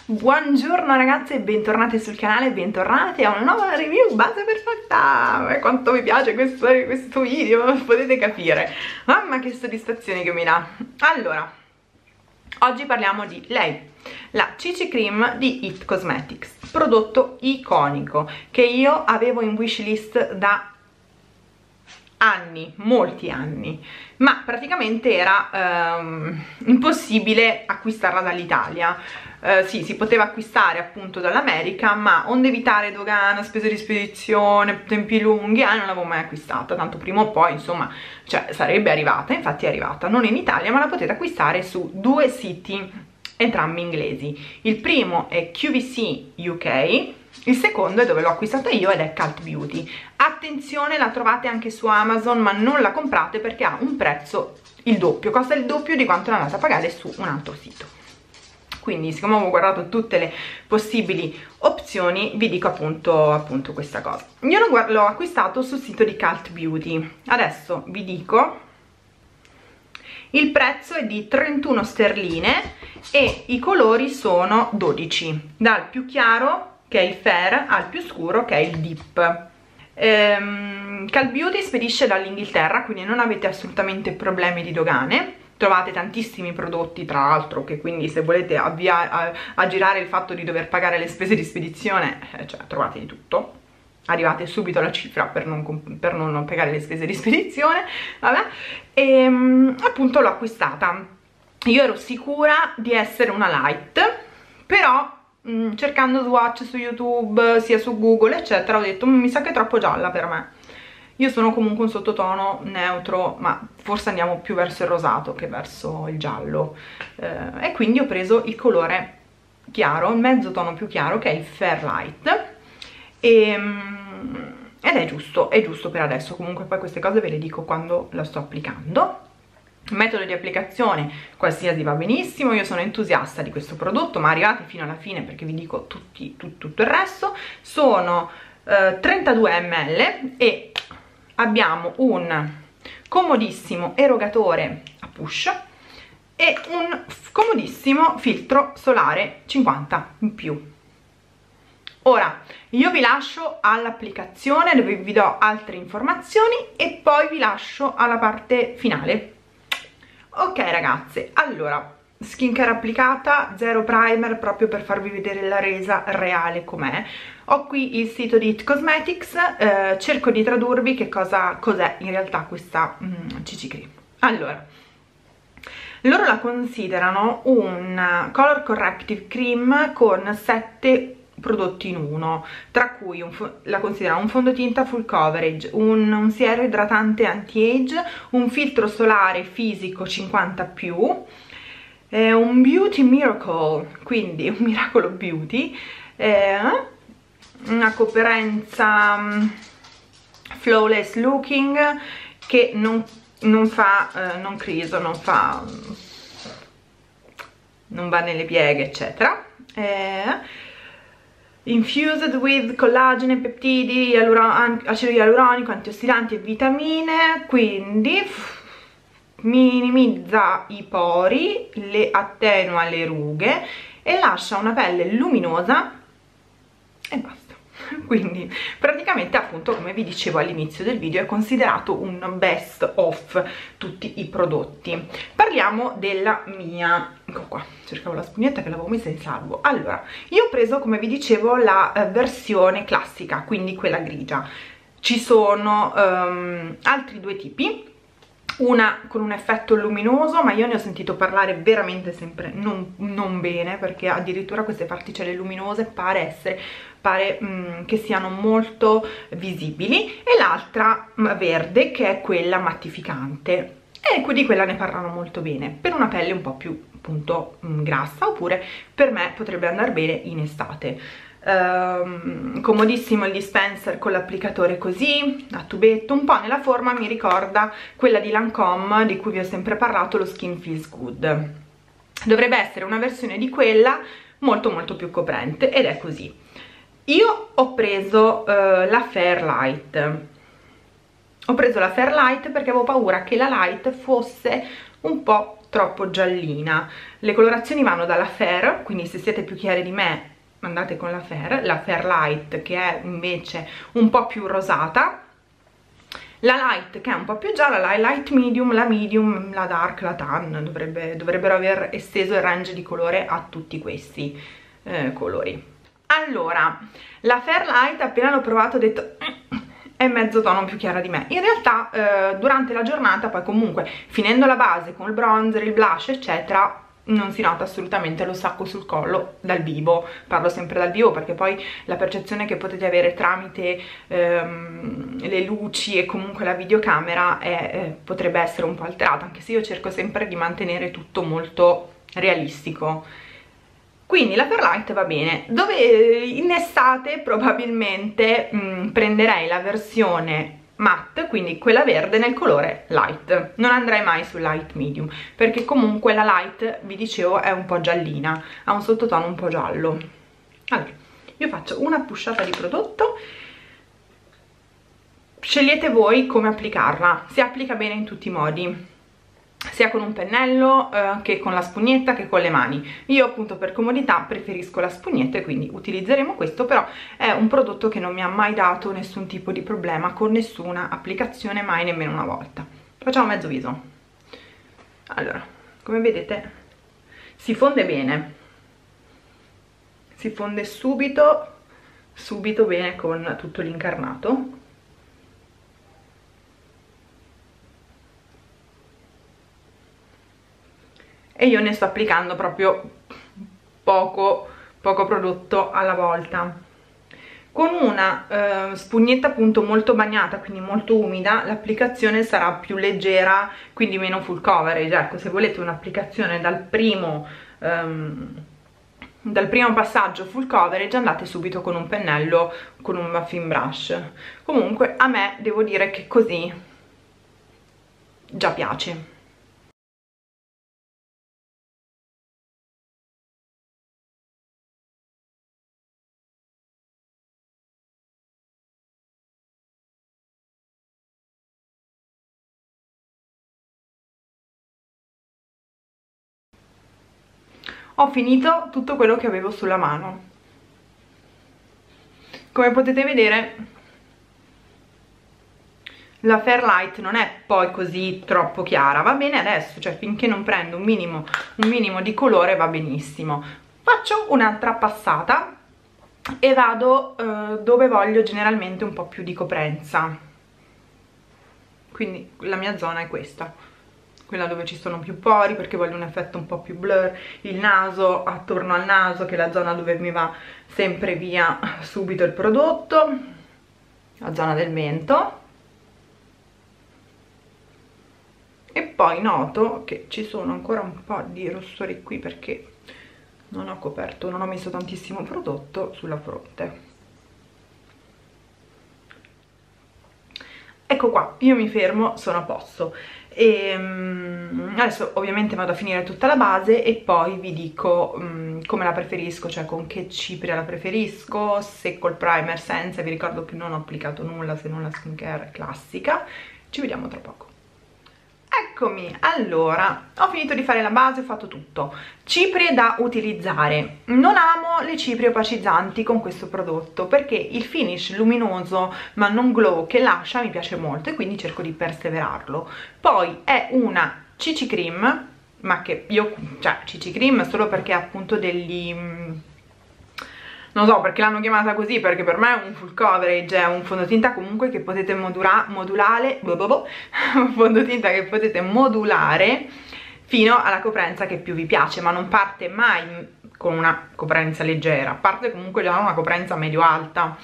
Buongiorno ragazze e bentornate sul canale, bentornate a una nuova review base perfetta. Quanto mi piace questo video, potete capire. Mamma che soddisfazione che mi dà. Allora, oggi parliamo di lei, la CC Cream di It Cosmetics, prodotto iconico che io avevo in wishlist da anni, molti anni, ma praticamente era impossibile acquistarla dall'Italia. Sì, si poteva acquistare appunto dall'America, ma onde evitare dogana, spese di spedizione, tempi lunghi, non l'avevo mai acquistata, tanto prima o poi insomma, cioè, sarebbe arrivata. Infatti è arrivata, non in Italia, ma la potete acquistare su due siti, entrambi inglesi. Il primo è QVC UK, il secondo è dove l'ho acquistata io ed è Cult Beauty. Attenzione, la trovate anche su Amazon, ma non la comprate perché ha un prezzo il doppio, costa il doppio di quanto l'ho andata a pagare su un altro sito. Quindi, siccome ho guardato tutte le possibili opzioni, vi dico appunto questa cosa. Io l'ho acquistato sul sito di Cult Beauty. Adesso vi dico, il prezzo è di 31 sterline e i colori sono 12, dal più chiaro, che è il fair, al più scuro, che è il deep. Cult Beauty spedisce dall'Inghilterra, quindi non avete assolutamente problemi di dogane. Trovate tantissimi prodotti, tra l'altro, che quindi se volete aggirare il fatto di dover pagare le spese di spedizione, cioè trovate di tutto. Arrivate subito alla cifra per non pagare le spese di spedizione, vabbè. E appunto l'ho acquistata. Io ero sicura di essere una light, però cercando swatch su YouTube, sia su Google eccetera, ho detto mi sa che è troppo gialla per me. Io sono comunque un sottotono neutro, ma forse andiamo più verso il rosato che verso il giallo, e quindi ho preso il colore chiaro, il mezzo tono più chiaro, che è il Fairlight, ed è giusto per adesso. Comunque poi queste cose ve le dico quando la sto applicando. Il metodo di applicazione qualsiasi va benissimo, io sono entusiasta di questo prodotto, ma arrivate fino alla fine perché vi dico tutto il resto. Sono 32 ml e abbiamo un comodissimo erogatore a push e un comodissimo filtro solare 50 in più. Ora io vi lascio all'applicazione dove vi do altre informazioni e poi vi lascio alla parte finale. Ok ragazze, allora, skincare applicata, zero primer, proprio per farvi vedere la resa reale com'è. Ho qui il sito di It Cosmetics, cerco di tradurvi che cos'è in realtà questa CC Cream. Allora, loro la considerano un color corrective cream con 7 prodotti in uno, tra cui la considerano un fondotinta full coverage, un siero idratante anti-age, un filtro solare fisico 50+, un beauty miracle, quindi un miracolo beauty, una coperenza flawless looking che non va nelle pieghe eccetera, infused with collagene, peptidi, acido ialuronico, antiossidanti e vitamine, quindi minimizza i pori, attenua le rughe e lascia una pelle luminosa e basta. Quindi praticamente, appunto, come vi dicevo all'inizio del video, è considerato un best of tutti i prodotti. Parliamo della mia, ecco qua, cercavo la spugnetta che l'avevo messa in salvo. Allora, io ho preso, come vi dicevo, la versione classica, quindi quella grigia. Ci sono altri due tipi, una con un effetto luminoso, ma io ne ho sentito parlare veramente sempre non bene, perché addirittura queste particelle luminose pare che siano molto visibili, e l'altra verde, che è quella mattificante, e di quella ne parlano molto bene per una pelle un po' più appunto grassa, oppure per me potrebbe andare bene in estate. Comodissimo il dispenser con l'applicatore così a tubetto, un po' nella forma mi ricorda quella di Lancome di cui vi ho sempre parlato, lo Skin Feels Good. Dovrebbe essere una versione di quella molto più coprente, ed è così. Io ho preso la Fairlight. Ho preso la Fairlight perché avevo paura che la Light fosse un po' troppo giallina. Le colorazioni vanno dalla Fair, quindi se siete più chiari di me andate con la Fair Light che è invece un po' più rosata, la Light che è un po' più gialla, la Light Medium, la Medium, la Dark, la Tan, dovrebbero aver esteso il range di colore a tutti questi colori. Allora, la Fair Light appena l'ho provato ho detto è mezzo tono più chiara di me. In realtà durante la giornata, poi comunque finendo la base con il bronzer, il blush eccetera, non si nota assolutamente lo stacco sul collo dal vivo. Parlo sempre dal vivo perché poi la percezione che potete avere tramite le luci e comunque la videocamera potrebbe essere un po' alterata, anche se io cerco sempre di mantenere tutto molto realistico. Quindi la Fairlight va bene. Dove in estate probabilmente prenderei la versione matte, quindi quella verde nel colore light. Non andrei mai su light medium perché comunque la light, vi dicevo, è un po' giallina, ha un sottotono un po' giallo. Allora, io faccio una pushata di prodotto, scegliete voi come applicarla. Si applica bene in tutti i modi, sia con un pennello che con la spugnetta che con le mani. Io appunto per comodità preferisco la spugnetta e quindi utilizzeremo questo, però è un prodotto che non mi ha mai dato nessun tipo di problema con nessuna applicazione, mai nemmeno una volta. Facciamo mezzo viso. Allora, come vedete si fonde bene, si fonde subito bene con tutto l'incarnato. E io ne sto applicando proprio poco prodotto alla volta. Con una spugnetta appunto molto bagnata, quindi molto umida, l'applicazione sarà più leggera, quindi meno full coverage. Ecco, se volete un'applicazione dal primo passaggio full coverage, andate subito con un pennello, con un muffin brush. Comunque a me devo dire che così già piace. Ho finito tutto quello che avevo sulla mano. Come potete vedere la Fairlight non è poi così troppo chiara, va bene adesso, cioè finché non prendo un minimo di colore va benissimo. Faccio un'altra passata e vado dove voglio generalmente un po' più di coprenza, quindi la mia zona è questa, quella dove ci sono più pori perché voglio un effetto un po' più blur, il naso, attorno al naso che è la zona dove mi va sempre via subito il prodotto, la zona del mento, e poi noto che ci sono ancora un po' di rossori qui perché non ho coperto, non ho messo tantissimo prodotto sulla fronte. Ecco qua, io mi fermo, sono a posto. E adesso ovviamente vado a finire tutta la base e poi vi dico come la preferisco, cioè con che cipria la preferisco, se col primer, senza. Vi ricordo che non ho applicato nulla se non la skincare classica. Ci vediamo tra poco. Eccomi, allora, ho finito di fare la base, ho fatto tutto. Ciprie da utilizzare. Non amo le ciprie opacizzanti con questo prodotto perché il finish luminoso ma non glow che lascia mi piace molto e quindi cerco di perseverarlo. Poi è una CC Cream, ma che io, cioè CC Cream solo perché ha appunto degli... non so perché l'hanno chiamata così, perché per me è un full coverage, è un fondotinta comunque che potete modulare, un fondotinta che potete modulare fino alla coprenza che più vi piace, ma non parte mai con una coprenza leggera, parte comunque già una coprenza medio-alta.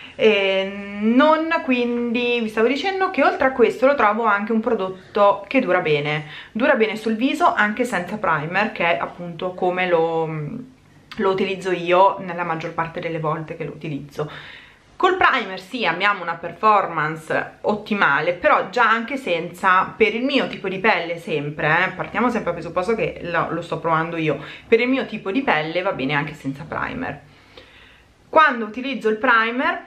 Quindi vi stavo dicendo che oltre a questo lo trovo anche un prodotto che dura bene sul viso anche senza primer, che è appunto come lo utilizzo io nella maggior parte delle volte che lo utilizzo. Col primer sì, abbiamo una performance ottimale, però già anche senza, per il mio tipo di pelle sempre, partiamo sempre dal presupposto che lo sto provando io, per il mio tipo di pelle va bene anche senza primer. Quando utilizzo il primer,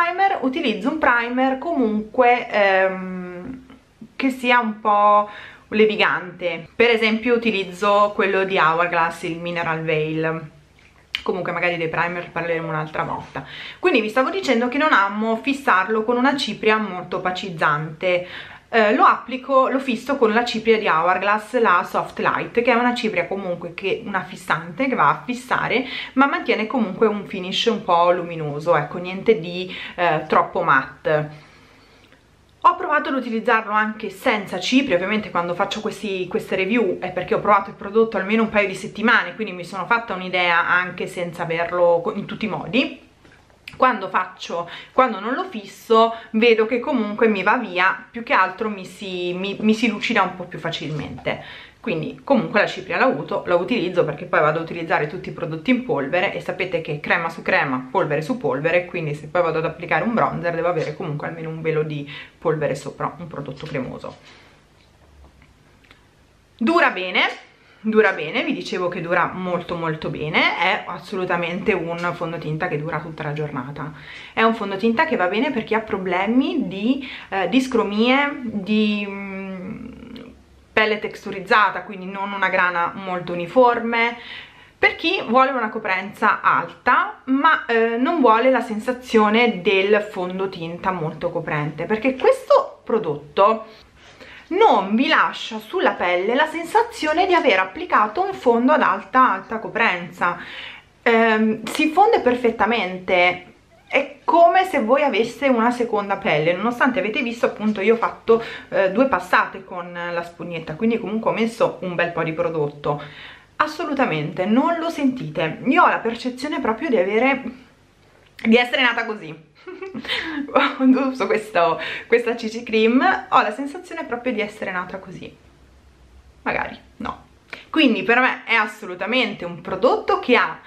utilizzo un primer comunque che sia un po' levigante. Per esempio utilizzo quello di Hourglass, il Mineral Veil. Comunque magari dei primer parleremo un'altra volta. Quindi vi stavo dicendo che non amo fissarlo con una cipria molto opacizzante. Lo fisso con la cipria di Hourglass, la Soft Light, che è una cipria comunque una fissante, che va a fissare, ma mantiene comunque un finish un po' luminoso, ecco, niente di troppo matte. Ho provato ad utilizzarlo anche senza cipria, ovviamente quando faccio queste review è perché ho provato il prodotto almeno un paio di settimane, quindi mi sono fatta un'idea anche senza averlo in tutti i modi. Quando non lo fisso vedo che comunque mi va via, più che altro mi si lucida un po' più facilmente. Quindi comunque la cipria la utilizzo, perché poi vado ad utilizzare tutti i prodotti in polvere e sapete che crema su crema, polvere su polvere, quindi se poi vado ad applicare un bronzer devo avere comunque almeno un velo di polvere sopra, un prodotto cremoso. Dura bene, vi dicevo che dura molto molto bene, è assolutamente un fondotinta che dura tutta la giornata. È un fondotinta che va bene per chi ha problemi di discromie, di pelle texturizzata, quindi non una grana molto uniforme, per chi vuole una coprenza alta ma non vuole la sensazione del fondotinta molto coprente, perché questo prodotto non vi lascia sulla pelle la sensazione di aver applicato un fondo ad alta coprenza. Si fonde perfettamente, è come se voi aveste una seconda pelle, nonostante avete visto appunto io ho fatto 2 passate con la spugnetta, quindi comunque ho messo un bel po' di prodotto. Assolutamente non lo sentite, io ho la percezione proprio di essere nata così. Quando uso questa CC Cream ho la sensazione proprio di essere nata così, magari no. Quindi per me è assolutamente un prodotto che ha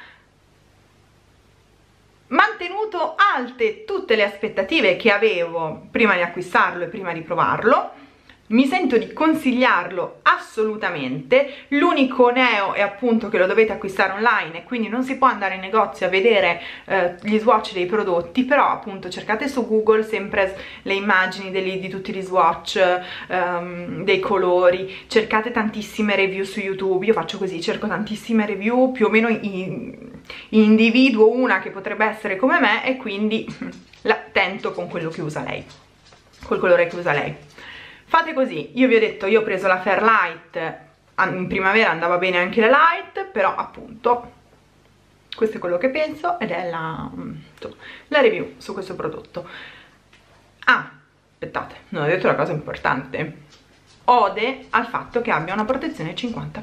mantenuto alte tutte le aspettative che avevo prima di acquistarlo e prima di provarlo. Mi sento di consigliarlo assolutamente. L'unico neo è appunto che lo dovete acquistare online e quindi non si può andare in negozio a vedere gli swatch dei prodotti, però appunto cercate su Google sempre le immagini di tutti gli swatch, dei colori, cercate tantissime review su YouTube. Io faccio così, cerco tantissime review, più o meno individuo una che potrebbe essere come me e quindi la tento con quello che usa lei, col colore che usa lei. Fate così, io vi ho detto, io ho preso la Fairlight, in primavera andava bene anche la Light, però appunto questo è quello che penso ed è la review su questo prodotto. Ah, aspettate, non ho detto la cosa importante, ode al fatto che abbia una protezione 50+.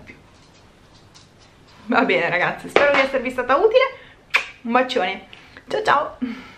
Va bene ragazzi, spero di esservi stata utile, un bacione, ciao ciao!